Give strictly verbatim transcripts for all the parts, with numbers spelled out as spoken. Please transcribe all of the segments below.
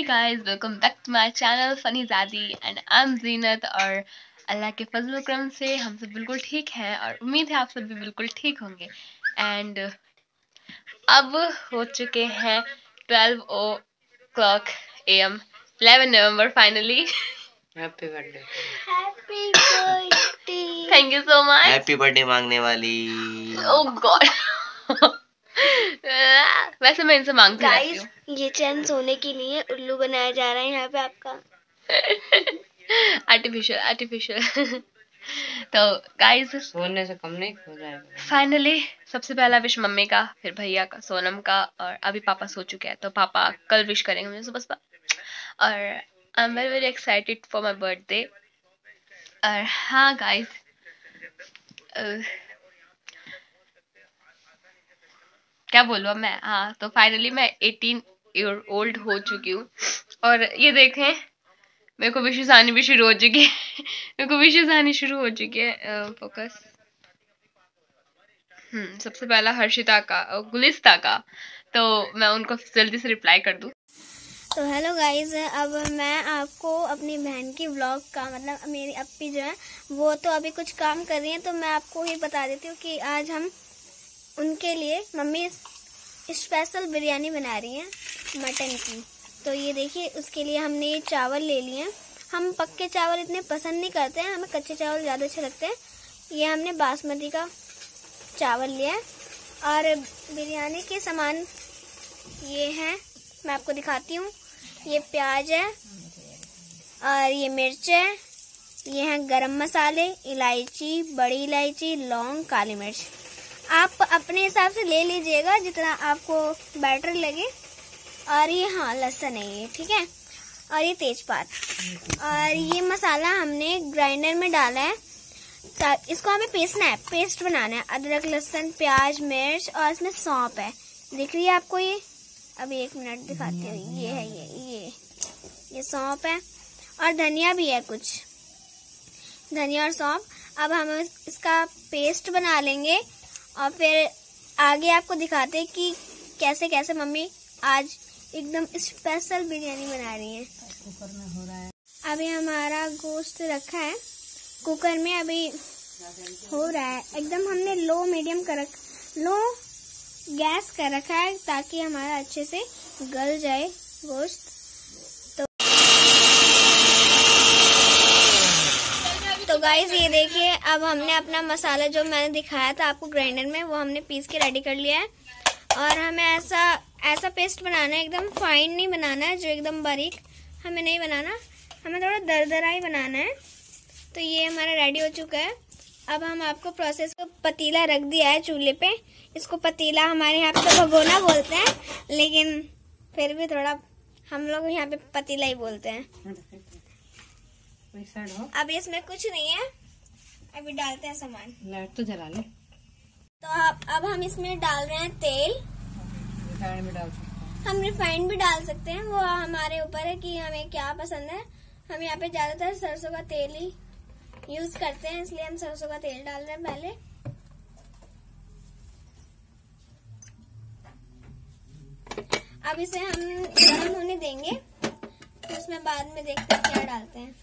Guys, welcome back to my channel funny Zadi and I am Zeenat. और अल्लाह के फजल करम से हम सब बिल्कुल ठीक हैं और उम्मीद है आप सब भी बिल्कुल ठीक होंगे। एंड अब हो चुके हैं twelve o'clock A M eleven November finally. Happy birthday. Happy birthday. Thank you so much. Happy birthday मांगने वाली। Oh god. वैसे मैं इनसे मांगती रहती हूँ। ये चैन सोने के लिए उल्लू बनाया जा रहा है यहाँ पे आपका। Artificial artificial. तो गाइस सोने से कम नहीं हो जाएगा। फाइनली सबसे पहला विश मम्मी का, फिर भैया का, सोनम का, और अभी पापा सो चुके हैं तो पापा कल विश करेंगे मुझे सुबह सुबह। और I am very very excited for my birthday. और हाँ गाइस, क्या बोलूँ अब मैं। हाँ तो फाइनली मैं एटीन ईयर ओल्ड हो चुकी हूँ। और ये देखें मेरे को विशेष आनी भी शुरू हो चुकी है। मेरे को विशेष आनी शुरू हो चुकी है। फोकस। हम्म सबसे पहला हर्षिता का, गुलिस्ता का, तो मैं उनको जल्दी से रिप्लाई कर दूँ। तो हेलो गाइस, अब मैं आपको अपनी बहन की व्लॉग का, मतलब मेरी अप्पी जो है वो तो अभी कुछ काम कर रही हैं, तो मैं आपको ही बता देती हूँ कि आज हम उनके लिए मम्मी स्पेशल बिरयानी बना रही हैं मटन की। तो ये देखिए, उसके लिए हमने ये चावल ले लिए हैं। हम पक्के चावल इतने पसंद नहीं करते हैं, हमें कच्चे चावल ज़्यादा अच्छे लगते हैं। ये हमने बासमती का चावल लिया है। और बिरयानी के सामान ये हैं, मैं आपको दिखाती हूँ। ये प्याज है और ये मिर्च है, ये हैं गरम मसाले, इलायची, बड़ी इलायची, लौंग, काली मिर्च। आप अपने हिसाब से ले लीजिएगा जितना आपको बेटर लगे। और ये हाँ लहसुन है ये, ठीक है। और ये तेजपात और ये मसाला हमने ग्राइंडर में डाला है। इसको हमें पीसना है, पेस्ट बनाना है। अदरक, लहसुन, प्याज, मिर्च और इसमें सौंफ है। दिख रही है आपको ये? अभी एक मिनट दिखाती हूँ। ये है ये ये ये सौंफ है और धनिया भी है कुछ, धनिया और सौंफ। अब हम इसका पेस्ट बना लेंगे और फिर आगे आपको दिखाते हैं कि कैसे कैसे मम्मी आज एकदम स्पेशल बिरयानी बना रही हैं। कुकर में हो रहा है। अभी हमारा गोश्त रखा है कुकर में, अभी हो रहा है। एकदम हमने लो मीडियम कर रख लो गैस कर रखा है ताकि हमारा अच्छे से गल जाए गोश्त। तो तो गाइस ये देखिए, अब हमने अपना मसाला जो मैंने दिखाया था आपको ग्राइंडर में, वो हमने पीस के रेडी कर लिया है। और हमें ऐसा ऐसा पेस्ट बनाना है, एकदम फाइन नहीं बनाना है, जो एकदम बारीक हमें नहीं बनाना, हमें थोड़ा दरदरा ही बनाना है। तो ये हमारा रेडी हो चुका है। अब हम आपको प्रोसेस को, पतीला रख दिया है चूल्हे पे। इसको पतीला हमारे यहाँ पे तो भगोना बोलते हैं, लेकिन फिर भी थोड़ा हम लोग यहाँ पे पतीला ही बोलते हैं। अब इसमें कुछ नहीं है, अभी डालते हैं सामान। लाइट तो जला ले। तो अब अब हम इसमें डाल रहे हैं तेल। रिफाइंड भी डाल सकते हैं, हम रिफाइंड भी डाल सकते हैं, वो हमारे ऊपर है कि हमें क्या पसंद है। हम यहाँ पे ज्यादातर सरसों का तेल ही यूज करते हैं, इसलिए हम सरसों का तेल डाल रहे हैं पहले। अब इसे हम गर्म होने देंगे, तो उसमें बाद में देखते हैं क्या डालते हैं।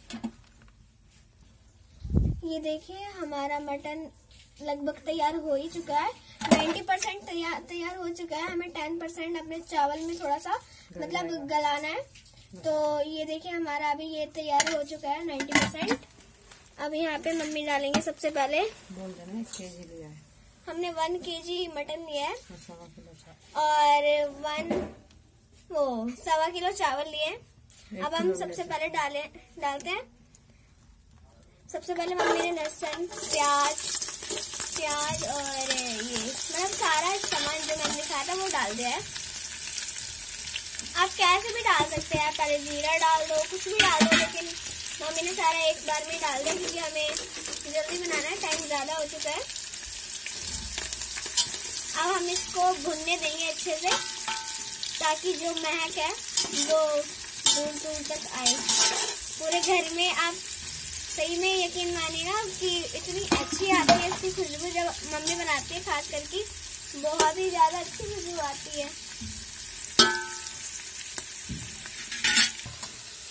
ये देखिए हमारा मटन लगभग तैयार हो ही चुका है। नब्बे परसेंट तैयार तैयार हो चुका है। हमें दस परसेंट अपने चावल में थोड़ा सा मतलब गलाना है। तो ये देखिए हमारा अभी ये तैयार हो चुका है नब्बे परसेंट। अब यहाँ पे मम्मी डालेंगे सबसे पहले। बोल देना एक केजी लिया है हमने वन केजी मटन लिया है सवा किलो और वन वो सवा किलो चावल लिए। अब हम सबसे पहले डाले डालते हैं। सबसे पहले मम्मी ने लहसुन, प्याज प्याज और ये मतलब सारा सामान जो मैंने दिखाया था वो डाल दिया है। आप कैसे भी डाल सकते हैं, पहले जीरा डाल दो, कुछ भी डाल दो, लेकिन मम्मी ने सारा एक बार में डाल दिया क्योंकि हमें जल्दी बनाना है, टाइम ज्यादा हो चुका है। अब हम इसको भुनने देंगे अच्छे से ताकि जो महक है वो दूर दूर तक आए पूरे घर में। आप सही में यकीन मानिएगा कि इतनी अच्छी आती है इसकी खुशबू जब मम्मी बनाती है, खास करके बहुत ही ज्यादा अच्छी खुशबू आती है।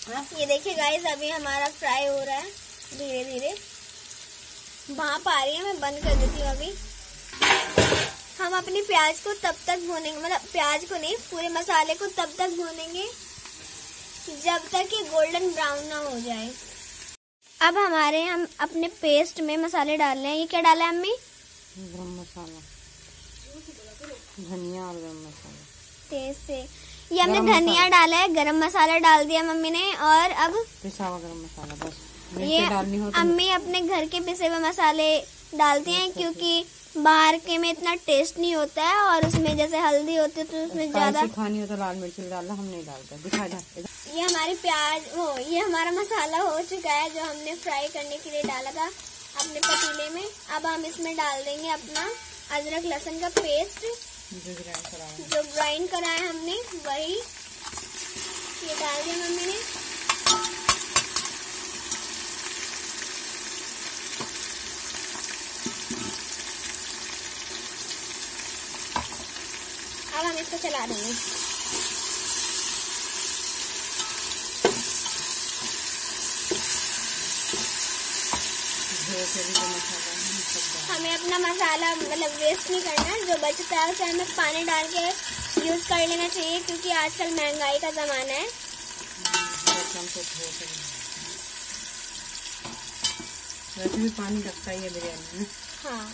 ये देखिए गाइस, अभी हमारा फ्राई हो रहा है धीरे धीरे। भाप आ रही है, मैं बंद कर देती हूँ अभी। हम अपनी प्याज को तब तक भूनेंगे, मतलब प्याज को नहीं, पूरे मसाले को तब तक भूनेंगे जब तक ये गोल्डन ब्राउन ना हो जाए। अब हमारे हम अपने पेस्ट में मसाले डाल रहे हैं। ये क्या डाला है अम्मी? गरम मसाला, धनिया और गरम मसाला। टेस्ट से ये हमने धनिया डाला है, गरम मसाला डाल दिया मम्मी ने, और अब पिसा हुआ गरम मसाला बस। ये डालनी हो तो अम्मी अपने घर के पिसे हुए मसाले डालती हैं, क्योंकि बाहर के में इतना टेस्ट नहीं होता है, और उसमें जैसे हल्दी होती है तो उसमें ज्यादा खानी हो तो लाल मिर्च डालना, हम नहीं डालते। दिखा जा। ये हमारी प्याज हो ये हमारा मसाला हो चुका है जो हमने फ्राई करने के लिए डाला था अपने पतीले में। अब हम इसमें डाल देंगे अपना अदरक लहसुन का पेस्ट जो ग्राइंड करा है, जो ग्राइंड करा है हमने, वही ये डाल दिया मम्मी ने। अब हम इसको चला देंगे। हमें अपना मसाला मतलब वेस्ट नहीं करना, जो बचता है उसे हमें पानी डाल के यूज कर लेना चाहिए, क्योंकि आजकल महंगाई का जमाना है। वैसे भी पानी लगता ही है बिरयानी में। हाँ,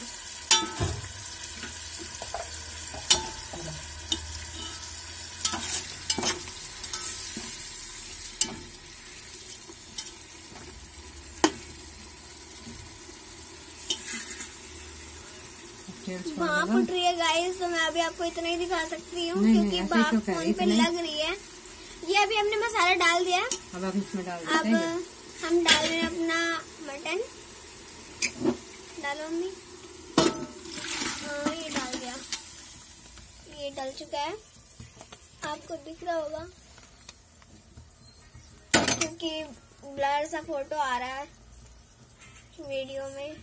भाप उठ रही है गाइस, तो मैं अभी आपको इतना ही दिखा सकती हूँ, क्योंकि भाप फोन पे लग रही है। ये अभी हमने मसाला डाल दिया। अब आप इसमें डाल देते अब हैं। हम डाल रहे हैं अपना मटन। डालो मम्मी। हाँ, ये डाल दिया, ये डल चुका है, आपको दिख रहा होगा क्योंकि ब्लर सा फोटो आ रहा है वीडियो में।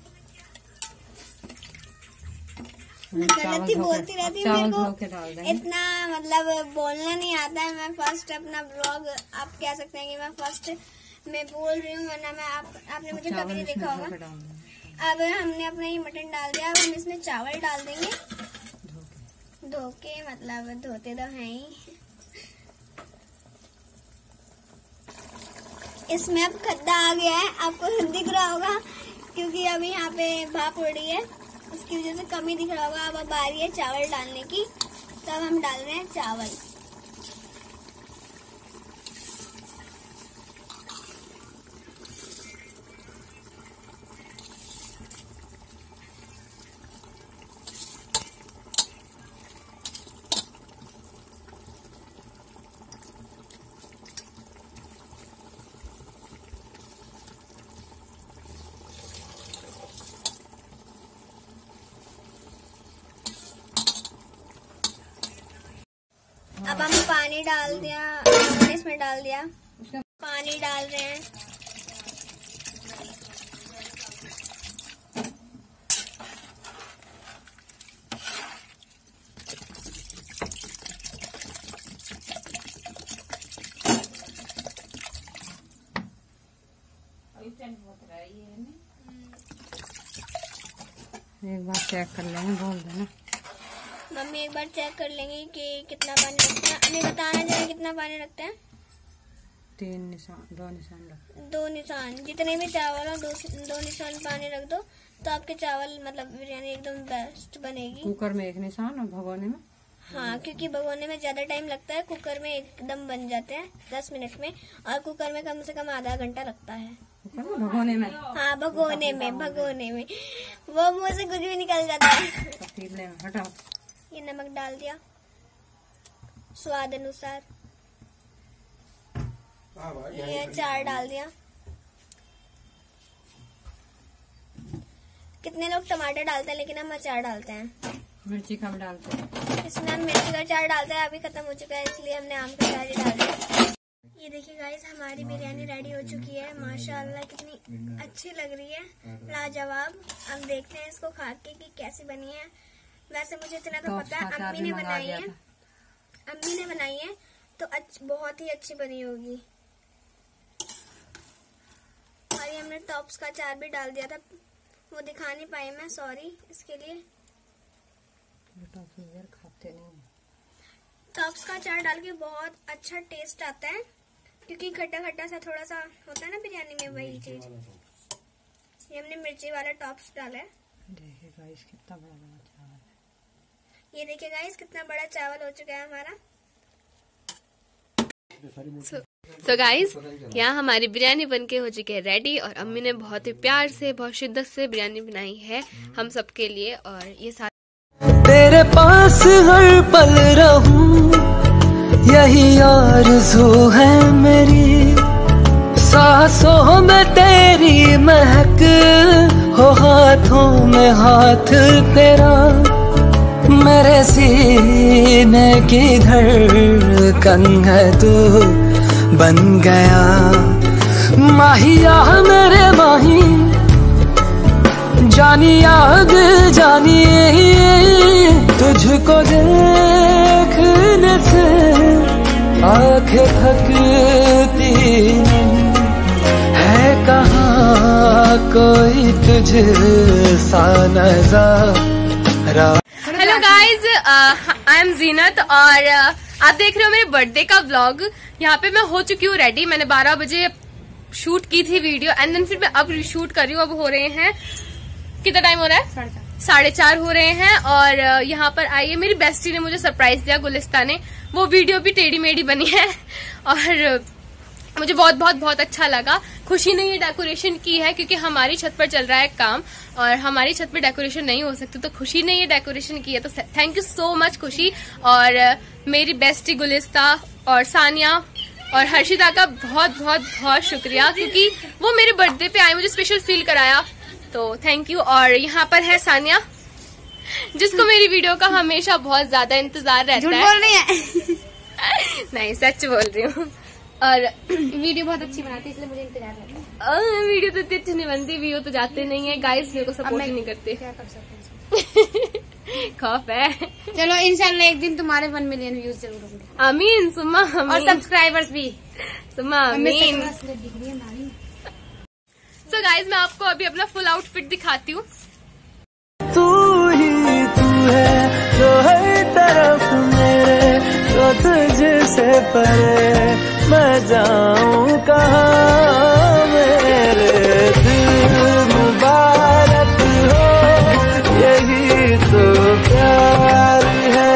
गलत ही बोलती रहती हूँ, मेरे को इतना मतलब बोलना नहीं आता है। मैं फर्स्ट अपना ब्लॉग, आप कह सकते हैं कि मैं फर्स्ट मैं बोल रही हूँ, वरना मैं आप आपने मुझे कभी नहीं देखा होगा। अब हमने अपना ये मटन डाल दिया। अब हम इसमें चावल डाल देंगे धो के, मतलब धोते तो हैं ही। इसमें अब खद्दा आ गया है, आपको दिख रहा होगा, क्योंकि अभी यहाँ पे भाप उड़ रही है, उसकी वजह से कमी दिख रहा होगा। अब अब आ रही है चावल डालने की, तब हम डाल रहे हैं चावल। अब हम पानी डाल दिया, हमने इसमें डाल दिया, पानी डाल रहे हैं। एक बार चेक कर लेंगे, बोल देना मम्मी। एक बार चेक कर लेंगे कि कितना पानी लगता है। हमें बताना चाहिए कितना पानी लगता है। तीन निशान, दो निशान रख दो निशान, जितने भी चावल हो दो दो निशान पानी रख दो, तो आपके चावल मतलब बिरयानी एकदम बेस्ट बनेगी। कुकर में एक निशान और भगोने में, हाँ, क्योंकि भगोने में ज्यादा टाइम लगता है, कुकर में एकदम बन जाते हैं दस मिनट में, और कुकर में कम से कम आधा घंटा लगता है। भगोने में, हाँ, भगोने में भगोने में वो मुंह से कुछ भी निकल जाता है। पतीले में हटाओ। ये नमक डाल दिया स्वाद अनुसार, ये अचार डाल दिया। कितने लोग टमाटर डालते हैं, लेकिन हम अचार डालते हैं। मिर्ची कम डालते हैं, इसमें हम मिर्ची का अचार डालते हैं। अभी खत्म हो चुका है, इसलिए हमने आम का अचार ही डाल दिया। ये देखिए गाइस, हमारी बिरयानी रेडी हो चुकी है। माशाल्लाह कितनी अच्छी लग रही है, लाजवाब। अब देखते हैं इसको खा के कि कैसी बनी है। वैसे मुझे इतना तो पता है, अम्मी ने बनाई है, अम्मी ने बनाई है तो अच्छ, बहुत ही अच्छी बनी होगी। ये हमने टॉप्स का अचार भी डाल दिया था, वो दिखा नहीं पाई मैं, सॉरी इसके लिए। खाते नहीं। टॉप्स का अचार डाल के बहुत अच्छा टेस्ट आता है, क्योंकि खट्टा खट्टा सा थोड़ा सा होता है ना बिरयानी में, वही चीज। ये हमने मिर्ची वाला टॉप्स डाला है। देखिए गाइस कितना बड़ा बड़ा चावल है। ये देखिए गाइस कितना बड़ा चावल हो चुका है हमारा। सो गाइस, यहाँ हमारी बिरयानी बनके हो चुकी है रेडी, और अम्मी ने बहुत ही प्यार से, बहुत शिद्दत से बिरयानी बनाई है हम सबके लिए। और ये साथ तेरे पास हर पल रहूं, यही आरज़ू है मेरी। सांसों में तेरी महक हो, हाथों में हाथ तेरा, मेरे सीने की धड़कन है तू बन गया। माहिया मेरे माही, जानी आग जानी, तुझको देखने से आंखें थकती नहीं, है कहाँ कोई तुझ सा नज़ारा। Hello guys, I am Zeenat और uh, आप देख रहे हो मेरे बर्थडे का व्लॉग। यहाँ पे मैं हो चुकी हूँ रेडी। मैंने बारह बजे शूट की थी वीडियो, एंड देन फिर मैं अब शूट कर रही हूँ। अब हो रहे हैं, कितना टाइम हो रहा है? साढ़े चार हो रहे हैं। और यहाँ पर आई है मेरी बेस्टी ने मुझे सरप्राइज दिया, गुलिस्ता ने। वो वीडियो भी टेढ़ी मेढ़ी बनी है और मुझे बहुत बहुत बहुत अच्छा लगा। खुशी ने ये डेकोरेशन की है, क्योंकि हमारी छत पर चल रहा है काम और हमारी छत पर डेकोरेशन नहीं हो सकती, तो खुशी ने ये डेकोरेशन की है। तो थैंक यू सो मच खुशी। और मेरी बेस्टी गुलिस्ता और सानिया और हर्षिता का बहुत बहुत बहुत शुक्रिया, क्योंकि वो मेरे बर्थडे पे आए, मुझे स्पेशल फील कराया, तो थैंक यू। और यहाँ पर है सानिया, जिसको मेरी वीडियो का हमेशा बहुत ज्यादा इंतजार रहता है। बोल रही है नहीं, सच बोल रही हूँ। और वीडियो बहुत अच्छी बनाती है, इसलिए मुझे इंतजार रहता है। आ, वीडियो तो इतनी अच्छी नहीं बनती, व्यू तो जाते नहीं है। गाइस मेरे को सपोर्ट ही नहीं करते। क्या कर सकते हैं? खौफ है। चलो इंशाल्लाह एक दिन तुम्हारे वन मिलियन व्यूज जरूर होंगे। आमीन सुम्मा आमीन। और सब्सक्राइबर्स भी सुम्मा आमीन। सो गाइस, मैं आपको अभी अपना फुल आउटफिट दिखाती हूँ। तू ही तू है जो हर तरफ मेरे, तो तुझसे परे मैं जाऊं कहाँ। मेरे दिल मुबारक हो, यही तो प्यार है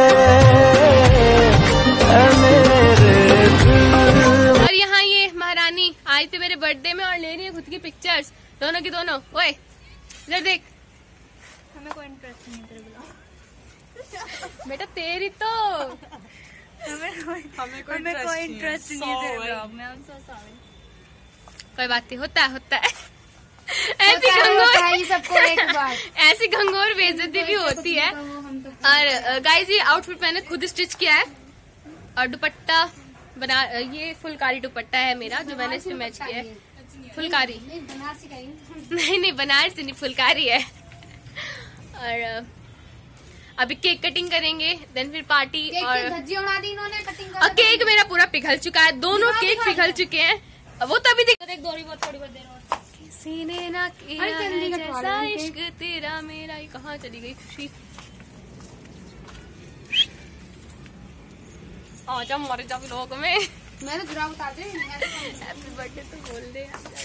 मेरे दिल। और यहाँ ये महारानी आई थी मेरे बर्थडे में और ले रही है खुद की पिक्चर्स, दोनों की दोनों। ओए इधर देख। हमें कोई इंटरेस्ट नहीं है तेरे ब्लॉग। बेटा तेरी तो हमें कोई हमें कोई इंटरेस्ट नहीं है तेरे ब्लॉग में। I'm so sorry। कोई बात नहीं, होता है होता है। ऐसी गंगोर सबको एक बार ऐसी गंगोर बेइज्जती भी होती है। और गाइस, ये आउटफिट मैंने खुद स्टिच किया है, और दुपट्टा बना, ये फुलकारी दुपट्टा है मेरा, जो मैंने इसमें मैच किया है। फुलकारी नहीं नहीं, बनारसी नहीं, फुलकारी है। और अभी केक कटिंग करेंगे, देन फिर पार्टी। और इन्होंने कटिंग और केक मेरा पूरा पिघल चुका है, दोनों केक पिघल चुके हैं। वो तभी देख थोड़ी बहुत थोड़ी बहुत देर और। किसी ने ना किया है जैसा इश्क तेरा मेरा। ये कहाँ चली गई खुशी? आजा मर जा लोग में। मैं तो जुरा उतार दे। हैप्पी बर्थडे तो बोल दे।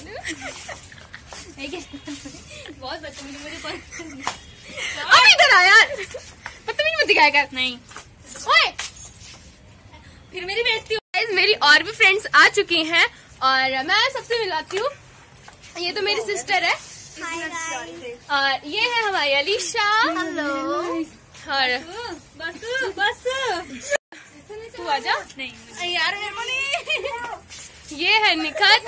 बहुत बदतमीजी मुझे। अब इधर आ यार, बदतमीजी मत दिखाया कर। नहीं ओए, फिर मेरी बेइज्जती हो। मेरी और भी फ्रेंड्स आ चुकी हैं और मैं सबसे मिलाती हूँ। ये तो मेरी सिस्टर है, और ये है हमारी अलीशा। हेलो। और बस बस तू आजा। नहीं यार ये है निखत,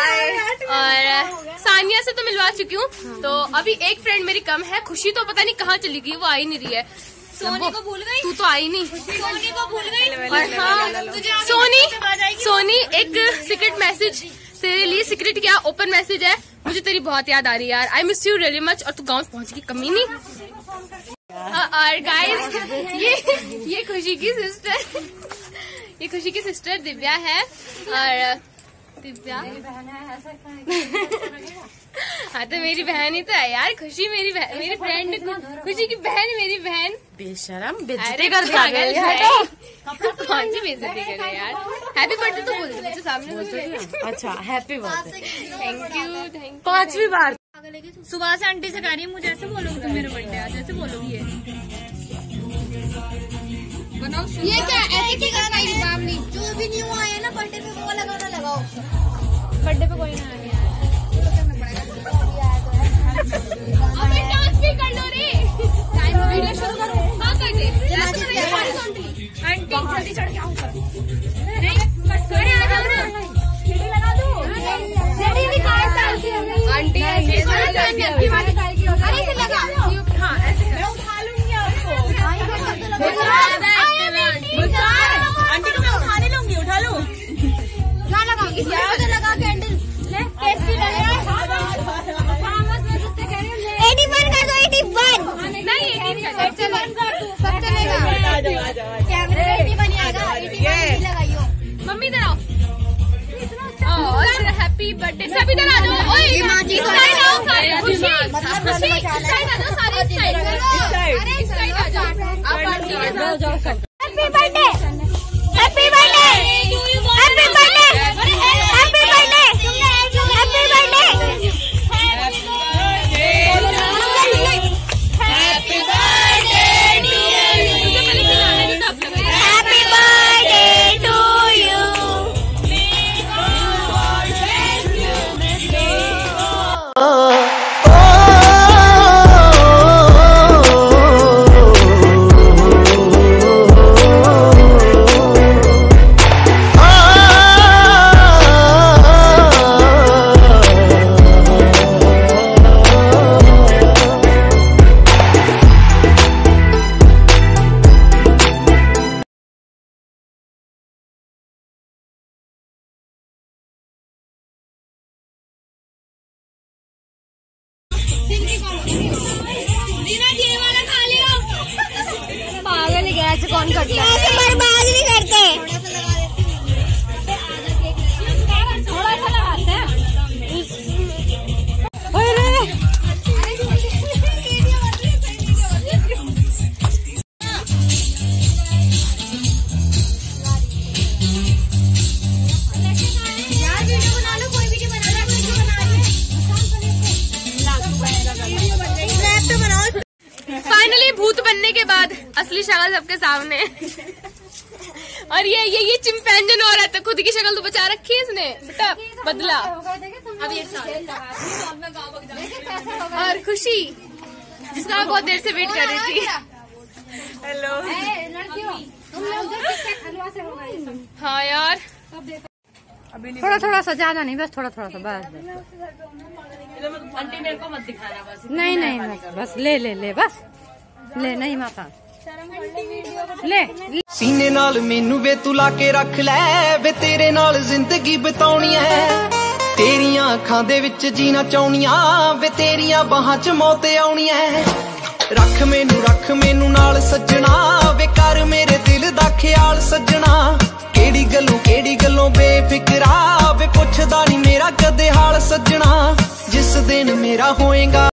और सानिया से तो मिलवा चुकी हूँ। तो अभी एक फ्रेंड मेरी कम है, खुशी तो पता नहीं कहाँ चली गई, वो आई नहीं रही है। सोनी को भूल गई। तू तो आई नहीं। सोनी को भूल गई। और हाँ, सोनी सोनी एक सीक्रेट मैसेज तेरे लिए, सीक्रेट क्या ओपन मैसेज है। मुझे तेरी बहुत याद आ रही है यार, I miss you really much. और तू गाँव पहुँच गई, कमी नहीं। और गाइस, ये ये खुशी की सिस्टर, ये खुशी की सिस्टर दिव्या है। और दिव्या हाँ तो मेरी बहन ही तो है यार। खुशी मेरी बहन, मेरी फ्रेंड खुशी की बहन, मेरी बहन। बेशरम बेइज्जती कर दिया कौन सी बेइज्जती कर रहे यार। हैप्पी बर्थडे तो बोल दो मुझे सामने बोल। अच्छा happy birthday. Thank you thank you. पांचवी बार सुबह से आंटी से कह रही है मुझे ऐसे बोलोगी तुम मेरे बर्थडे आज ऐसे बोलोगी। ये बनाओ ये क्या ऐसे की करना है काम नहीं। जो भी न्यू आया ना बर्थडे पे वो लगाना लगाओ। बर्थडे पे कोई ना आया अबे डांस भी कर लो रे। टाइम वीडियो शुरू करो। हां कर दे आंटी जल्दी चढ़ के आओ। नहीं थोड़े आ जाओ ना सीढ़ी लगा दो। सीढ़ी निकाल आंटी ऐसे करो ताकि आपकी वाली गाड़ी की अरे ऐसे लगा। हां ऐसे मैं उठा लूंगी आपको। आंटी को मैं उठाने लूंगी। उठा लो क्या लगा यार तो लगा कैंडल ले टेस्टी लगेगा। इक्यासी कर दो इक्यासी नहीं इक्यासी कर दो सब चलेगा। कैमरे में भी बन जाएगा। इक्यासी लगाइयो मम्मी इधर आओ। और हैप्पी बर्थडे सब इधर आ जाओ। ओए इस साइड आओ सारे। खुशी खुशी इस साइड आ जाओ सारे। इस साइड अरे इस साइड आ जाओ आप आंटी के साथ जाओ सब। Happy birthday happy birthday happy birthday happy birthday happy birthday. पागल है ऐसे कौन करता है। ऐसे बर्बाद नहीं करते। थोड़ा सा लगाते हैं। यार वीडियो बना लो कोई वीडियो बना लो। फाइनली भूत बनने के बाद असली शक्ल सबके सामने। और ये ये ये चिंपैंजन हो रहा था। खुद की शक्ल तो बचा रखी है इसने बेटा बदला। अब ये और खुशी जिसका बहुत देर से वेट कर रही थी। हेलो हाँ यार थोड़ा थोड़ा सा ज्यादा नहीं बस थोड़ा थोड़ा सा बस। आंटी मेरे को मत दिखाना बस। नहीं नहीं बस बस ले ले ले बस ले नहीं माता ले सीने नाल मैनू वे तू ला के रख लै वे तेरे नाल जिंदगी बिताउणी है। तेरियां अखां दे विच जीना चाहुनियां वे तेरियां बाहां च मौत आउणी है। रख मैनू रख मैनू नाल सज्जणा वे कर मेरे दिल दा ख्याल सज्जणा। केड़ी गल्लों केड़ी गल्लों बेफिक्रा वे पुछदा नहीं मेरा कदे हाल सज्जणा। जिस दिन मेरा होएगा